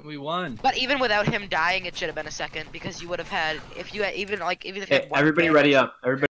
We won. But even without him dying, it should have been a second because you would have had if you had even if you had Hey, one everybody Thanos- ready up. Everybody.